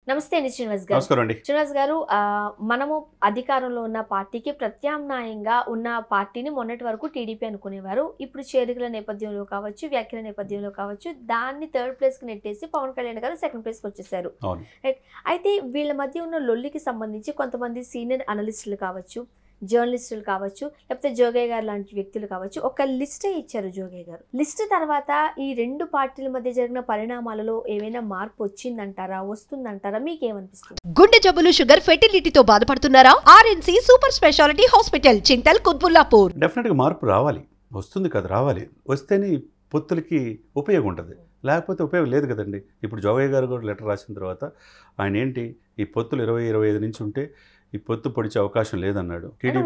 నమస్తే అండి శ్రీనివాస్ గారు. నమస్కారం అండి. శ్రీనివాస్ గారు, మనము అధికారంలో ఉన్న పార్టీకి ప్రత్యామ్నాయంగా ఉన్న పార్టీని మొన్నటి వరకు టీడీపీ అనుకునేవారు. ఇప్పుడు చేరికల నేపథ్యంలో కావచ్చు, వ్యాఖ్యల నేపథ్యంలో కావచ్చు, దాన్ని థర్డ్ ప్లేస్కి నెట్టేసి పవన్ కళ్యాణ్ గారు సెకండ్ ప్లేస్కి వచ్చేసారు. రైట్. అయితే వీళ్ళ మధ్య ఉన్న లొల్లికి సంబంధించి కొంతమంది సీనియర్ అనలిస్టులు కావచ్చు, జర్నలిస్టులు కావచ్చు, లేకపోతే జోగయ్య గారు లాంటి వ్యక్తులు కావచ్చు, ఒక లిస్టే ఇచ్చారు జోగయ్య గారు. లిస్ట్ తర్వాత ఈ రెండు పార్టీల మధ్య జరిగిన పరిణామాలలో ఏమైనా మార్పు వచ్చిందంటారా, వస్తుందంటారా, మీకేమనిపిస్తుంది? గుండె జబ్బులు, షుగర్, ఫెర్టిలిటీతో బాధపడుతున్నారా? RNC super speciality hospital, Chintal, Quthbullapur. డెఫినెట్గా మార్పు రావాలి, వస్తుంది కదా, రావాలి. వస్తేనే పొత్తులకి ఉపయోగం ఉంటుంది, లేకపోతే ఉపయోగం లేదు కదండి. ఇప్పుడు జోగయ్య గారు కూడా లెటర్ రాసిన తర్వాత ఆయన ఏంటి, ఈ పొత్తులు 20-25 నుంచి ఉంటే ఈ పొత్తు పొడిచే అవకాశం లేదన్నాడు.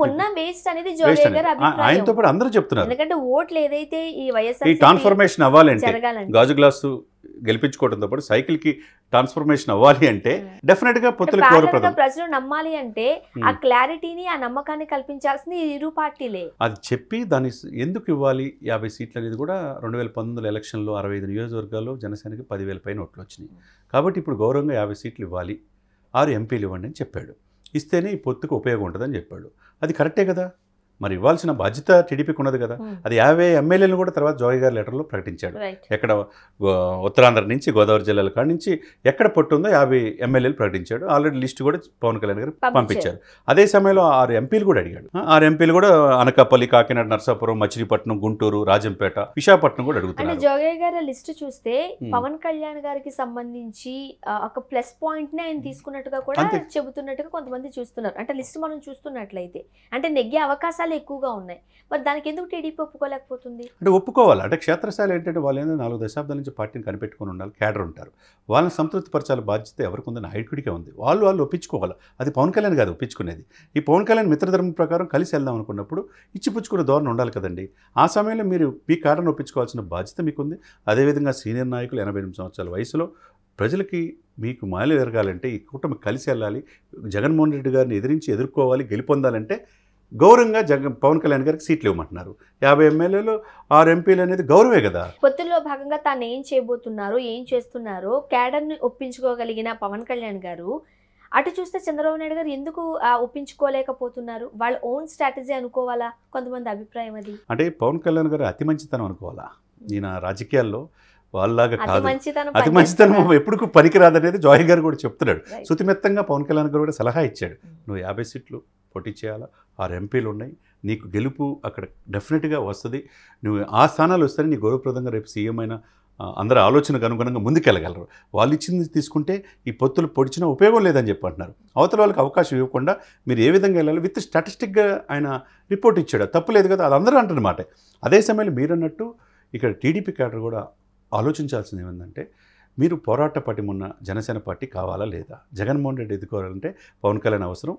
ఆయనతో పాటు అందరూ చెప్తున్నారు. ఎందుకంటే ఓట్లు ఏదైతే ఈ వైఎస్ఆర్ ఈ ట్రాన్స్ఫర్మేషన్ అవ్వాలంటే, గాజు గ్లాసు గెలిపించుకోవడంతో పాటు సైకిల్ కి ట్రాన్స్ఫర్మేషన్ అవ్వాలి అంటే డెఫినెట్ గా పొత్తులు కోరప్రదం. ప్రజలు నమ్మాలి అంటే ఆ క్లారిటీని, ఆ నమ్మకాన్ని కల్పించాల్సింది ఇరు పార్టీలే. అది చెప్పి దాన్ని ఎందుకు ఇవ్వాలి 50 సీట్లు అనేది కూడా 2019 ఎలక్షన్లో 65 నియోజకవర్గాల్లో జనసేనకి 10,000 పైన ఓట్లు వచ్చినాయి. కాబట్టి ఇప్పుడు గౌరవంగా 50 సీట్లు ఇవ్వాలి, 6 ఎంపీలు ఇవ్వండి అని చెప్పాడు. ఇస్తేనే ఈ పొత్తుకు ఉపయోగం ఉంటుందని చెప్పాడు. అది కరెక్టే కదా, మరి ఇవ్వాల్సిన బాధ్యత టీడీపీకి ఉన్నది కదా. అది 50 ఎమ్మెల్యేలను కూడా తర్వాత జోగయ్య గారి లెటర్లో ప్రకటించాడు. ఎక్కడ ఉత్తరాంధ్ర నుంచి, గోదావరి జిల్లాల కాడి నుంచి ఎక్కడ పొట్టు ఉందో 50 ఎమ్మెల్యేలు ప్రకటించాడు. ఆల్రెడీ లిస్ట్ కూడా పవన్ కళ్యాణ్ గారు పంపించారు. అదే సమయంలో 6 ఎంపీలు కూడా అడిగాడు. 6 ఎంపీలు కూడా అనకాపల్లి, కాకినాడ, నర్సాపురం, మచిలీపట్నం, గుంటూరు, రాజంపేట, విశాఖపట్నం కూడా అడుగుతున్నారు. జోగయ్య గారి లిస్ట్ చూస్తే పవన్ కళ్యాణ్ గారికి సంబంధించి ఒక ప్లస్ పాయింట్ ని ఆయన తీసుకున్నట్టుగా కూడా చెబుతున్నట్టుగా కొంతమంది చూస్తున్నారు. అంటే లిస్ట్ మనం చూస్తున్నట్లయితే అంటే నెగ్గే అవకాశాలు ఎక్కువగా ఉన్నాయి. మరి దానికి ఎందుకు టీడీపీ ఒప్పుకోలేకపోతుంది? అంటే ఒప్పుకోవాలి. అంటే క్షేత్రస్థాయిలో ఏంటంటే వాళ్ళు ఏంటంటే 4 దశాబ్దాల నుంచి పార్టీని కనిపెట్టుకుని ఉండాలి, క్యాడర్ ఉంటారు. వాళ్ళని సంతృప్తి పరచాల బాధ్యత ఎవరికి ఉంది? నాయకుడికే ఉంది. వాళ్ళు ఒప్పించుకోవాలి. అది పవన్ కళ్యాణ్ కాదు ఒప్పించుకునేది. ఈ పవన్ కళ్యాణ్ మిత్రధర్మం ప్రకారం కలిసి వెళ్దాం అనుకున్నప్పుడు ఇచ్చిపుచ్చుకునే ధోరణి ఉండాలి కదండి. ఆ సమయంలో మీరు మీ క్యాడర్ని ఒప్పించుకోవాల్సిన బాధ్యత మీకుంది. అదేవిధంగా సీనియర్ నాయకులు 88 సంవత్సరాల వయసులో ప్రజలకి మీకు మాయలు ఎరగాలంటే ఈ కూటమి కలిసి వెళ్ళాలి, జగన్మోహన్ రెడ్డి గారిని ఎదుర్కోవాలి, గెలుపొందాలంటే గౌరవంగా పవన్ కళ్యాణ్ గారికి సీట్లు ఇవ్వమంటున్నారు. 50 ఎమ్మెల్యేలు 6 ఎంపీలు అనేది గౌరవే కదా. పొత్తుల్లో భాగంగా తాను ఏం చేయబోతున్నారు, ఏం చేస్తున్నారో క్యాడర్ని ఒప్పించుకోగలిగిన పవన్ కళ్యాణ్ గారు అటు చూస్తే చంద్రబాబు నాయుడు గారు ఎందుకు ఒప్పించుకోలేకపోతున్నారు? వాళ్ళ ఓన్ స్ట్రాటజీ అనుకోవాలా? కొంతమంది అభిప్రాయం అది. అంటే పవన్ కళ్యాణ్ గారు అతి మంచితనం అనుకోవాలా? ఈయన రాజకీయాల్లో వాళ్ళలాగా కాదు, అతి మంచితనం ఎప్పుడు పనికిరాదనేది జోగయ్య గారు కూడా చెప్తున్నాడు. శుతిమెత్తంగా పవన్ కళ్యాణ్ గారు కూడా సలహా ఇచ్చాడు. నువ్వు 50 సీట్లు పోటీ చేయాలా, 6 ఎంపీలు ఉన్నాయి, నీకు గెలుపు అక్కడ డెఫినెట్గా వస్తుంది, నువ్వు ఆ స్థానాలు వస్తే నీ గౌరవప్రదంగా రేపు సీఎం అయినా అందరూ ఆలోచనకు అనుగుణంగా ముందుకెళ్ళగలరు. వాళ్ళు ఇచ్చింది తీసుకుంటే ఈ పొత్తులు పొడిచినా ఉపయోగం లేదని చెప్పి అంటున్నారు. అవతల వాళ్ళకి అవకాశం ఇవ్వకుండా మీరు ఏ విధంగా వెళ్ళాలి విత్ స్టాటిస్టిక్గా ఆయన రిపోర్ట్ ఇచ్చాడు. తప్పులేదు కదా, అది అందరూ అంటున్నమాట. అదే సమయంలో మీరన్నట్టు ఇక్కడ టీడీపీ క్యాడర్ కూడా ఆలోచించాల్సింది ఏమందంటే, మీరు పోరాట పటిమున్న జనసేన పార్టీ కావాలా లేదా? జగన్మోహన్ రెడ్డి ఎదుర్కోవాలంటే పవన్ కళ్యాణ్ అవసరం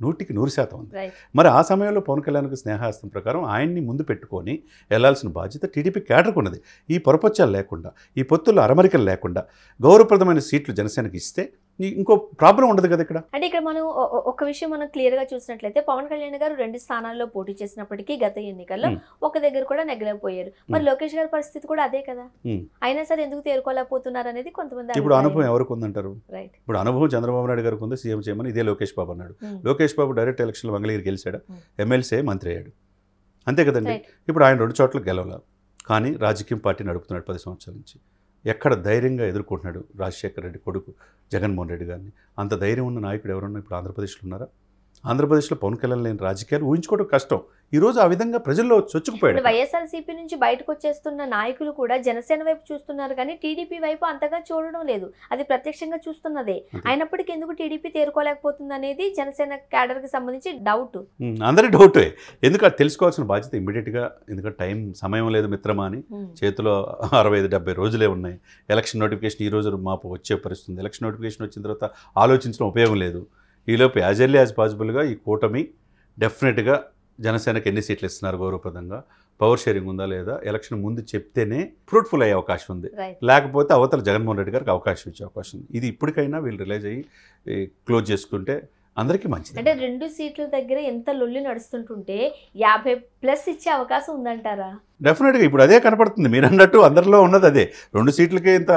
100% ఉంది. మరి ఆ సమయంలో పవన్ కళ్యాణ్కి స్నేహాస్తం ప్రకారం ఆయన్ని ముందు పెట్టుకొని వెళ్లాల్సిన బాధ్యత టీడీపీ క్యాడర్కు ఉన్నది. ఈ పొరపచ్చాలు లేకుండా, ఈ పొత్తుల్లో అరమరికలు లేకుండా గౌరవప్రదమైన సీట్లు జనసేనకి ఇస్తే ఇంకో ప్రాబ్లం ఉండదు కదా ఇక్కడ. అంటే ఇక్కడ మనం ఒక విషయం మనం క్లియర్గా చూసినట్లయితే పవన్ కళ్యాణ్ గారు 2 స్థానాల్లో పోటీ చేసినప్పటికీ గత ఎన్నికల్లో ఒక దగ్గర కూడా నెగ్గలేకపోయారు. మరి లోకేష్ గారి పరిస్థితి కూడా అదే కదా. అయినా సరే ఎందుకు తేరుకోలేకపోతున్నారు అనేది కొంతమంది. ఇప్పుడు అనుభవం ఎవరికి ఉందంటారు? ఇప్పుడు అనుభవం చంద్రబాబు నాయుడు గారికి ఉంది. సీఎం చేయమని ఇదే లోకేష్ బాబు అన్నాడు. లోకేష్ బాబు డైరెక్ట్ ఎలక్షన్లో మంగళగిరి గెలిచాడు, ఎమ్మెల్సీ మంత్రి అయ్యాడు, అంతే కదండి. ఇప్పుడు ఆయన 2 చోట్ల గెలవలేదు, కానీ రాజకీయం పార్టీ నడుపుతున్నాడు 10 సంవత్సరాల నుంచి. ఎక్కడ ధైర్యంగా ఎదుర్కొంటున్నాడు రాజశేఖర రెడ్డి కొడుకు జగన్మోహన్ రెడ్డి గారిని. అంత ధైర్యం ఉన్న నాయకుడు ఎవరున్నా ఇప్పుడు ఆంధ్రప్రదేశ్లో ఉన్నారా? ఆంధ్రప్రదేశ్లో పవన్ కళ్యాణ్ లేని రాజకీయాలు ఊహించుకోవడం కష్టం. ఈ రోజు ఆ విధంగా ప్రజల్లో చొచ్చుకుపోయాడు. వైఎస్ఆర్సీపీ నుంచి బయటకు వచ్చేస్తున్న నాయకులు కూడా జనసేన వైపు చూస్తున్నారు, కానీ టీడీపీ వైపు అంతగా చూడడం లేదు. అది ప్రత్యక్షంగా చూస్తున్నదే. అయినప్పటికీ ఎందుకు టీడీపీ తేరుకోలేకపోతుంది అనేది జనసేన క్యాడర్ కి సంబంధించి డౌట్. అందరి డౌటే. ఎందుకంటే తెలుసుకోవాల్సిన బాధ్యత ఇమ్మీడియట్గా, ఎందుకంటే సమయం లేదు మిత్రమా అని. చేతిలో 65-70 రోజులే ఉన్నాయి. ఎలక్షన్ నోటిఫికేషన్ ఈ రోజు మాపు వచ్చే పరిస్థితుంది. ఎలక్షన్ నోటిఫికేషన్ వచ్చిన తర్వాత ఆలోచించడం ఉపయోగం లేదు. ఈలోపు యాజ్ ఎర్లీ యాజ్ పాసిబుల్గా ఈ కూటమి డెఫినెట్గా జనసేనకి ఎన్ని సీట్లు ఇస్తున్నారు గౌరవప్రదంగా, పవర్ షేరింగ్ ఉందా లేదా, ఎలక్షన్ ముందు చెప్తేనే ఫ్రూట్ఫుల్ అయ్యే అవకాశం ఉంది. లేకపోతే అవతల జగన్మోహన్ రెడ్డి గారికి అవకాశం ఇచ్చే అవకాశం ఉంది. ఇది ఇప్పటికైనా వీళ్ళు రిలైజ్ అయ్యి క్లోజ్ చేసుకుంటే అందరికీ మంచిది. అంటే 2 సీట్ల దగ్గర ఎంత లొల్లి నడుస్తుంటుంటే 50+ ఇచ్చే అవకాశం ఉందంటారా? డెఫినెట్గా ఇప్పుడు అదే కనపడుతుంది. మీరు అన్నట్టు అందరిలో ఉన్నది అదే. 2 సీట్లకే ఇంత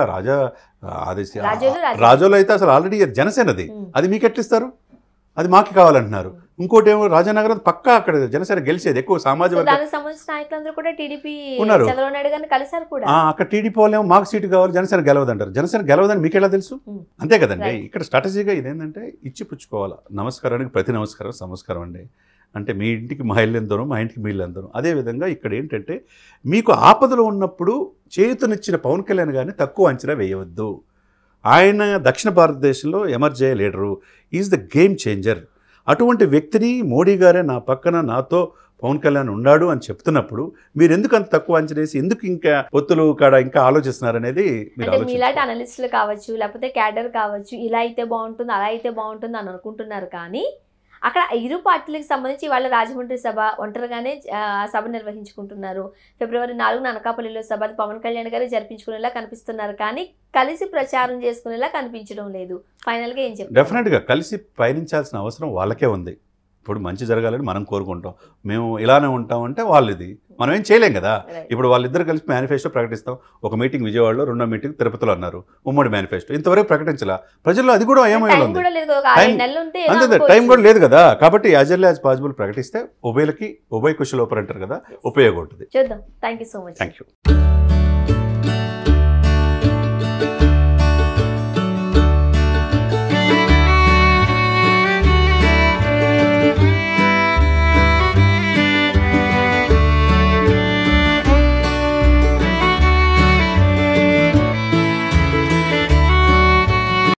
రాజోలో అయితే అసలు ఆల్రెడీ జనసేనది, అది మీకు ఎట్లిస్తారు? అది మాకు కావాలంటున్నారు. ఇంకోటి ఏమో రాజానగరం పక్కా అక్కడ జనసేన గెలిచేది ఎక్కువ సామాజిక దానికి సంబంధించిన నాయకులందరూ కూడా టీడీపీ ఉన్నారు. చంద్రబాబు నాయుడు గారిని కలిశారు కూడా. అక్కడ టీడీపీ వాళ్ళేమో మాకు సీటు కావాలి, జనసేన గెలవదంటారు. జనసేన గెలవదని మీకు ఎలా తెలుసు? అంతే కదండి. ఇక్కడ స్ట్రాటజీగా ఇదేంటంటే ఇచ్చి పుచ్చుకోవాలి. నమస్కారానికి ప్రతి నమస్కారం సంస్కారం అండి. అంటే మీ ఇంటికి మా ఇల్లు ఎందరో, మా ఇంటికి మీ ఇల్లు ఎందరో. అదేవిధంగా ఇక్కడ ఏంటంటే మీకు ఆపదలో ఉన్నప్పుడు చేతునిచ్చిన పవన్ కళ్యాణ్ గారిని తక్కువ అంచనా వేయవద్దు. ఆయన దక్షిణ భారతదేశంలో ఎమర్జ్ అయ్యే leader, is the game changer. అటువంటి వ్యక్తిని మోడీ గారే నా పక్కన నాతో పవన్ కళ్యాణ్ ఉన్నాడు అని చెప్తున్నప్పుడు మీరు ఎందుకు అంత తక్కువ అంచనేసి ఎందుకు ఇంకా పొత్తులు కాడ ఇంకా ఆలోచిస్తున్నారనేది మీరు అంటే మీలాంటి అనలిస్టులు కావచ్చు, లేకపోతే క్యాడర్ కావచ్చు, ఇలా అయితే బాగుంటుంది అలా అయితే బాగుంటుంది అని అనుకుంటున్నారు. కానీ అక్కడ 2 పార్టీలకు సంబంధించి వాళ్ళ రాజమండ్రి సభ ఒంటరిగానే సభ నిర్వహించుకుంటున్నారు. ఫిబ్రవరి 4న అనకాపల్లిలో సభ పవన్ కళ్యాణ్ గారే జరిపించుకునేలా కనిపిస్తున్నారు. కానీ కలిసి ప్రచారం చేసుకునేలా కనిపించడం లేదు. ఫైనల్గా ఏం చెప్తారు? డెఫినెట్గా కలిసి పయనించాల్సిన అవసరం వాళ్ళకే ఉంది. ఇప్పుడు మంచి జరగాలని మనం కోరుకుంటాం. మేము ఇలానే ఉంటామంటే వాళ్ళది మనం ఏం చేయలేం కదా. ఇప్పుడు వాళ్ళిద్దరు కలిసి మేనిఫెస్టో ప్రకటిస్తాం. ఒక మీటింగ్ విజయవాడలో, 2వ మీటింగ్ తిరుపతిలో అన్నారు. ఉమ్మడి మేనిఫెస్టో ఇంతవరకు ప్రకటించలా. ప్రజల్లో అది కూడా ఏమైనా ఉంది, అంతే టైం కూడా లేదు కదా. కాబట్టి యాజ్ ఎర్లీ యాజ్ పాసిబుల్ ప్రకటిస్తే ఉభయ కుశలోపరి అంటారు కదా, ఉపయోగం ఉంటుంది. చూద్దాం. Thank you so much. Thank you.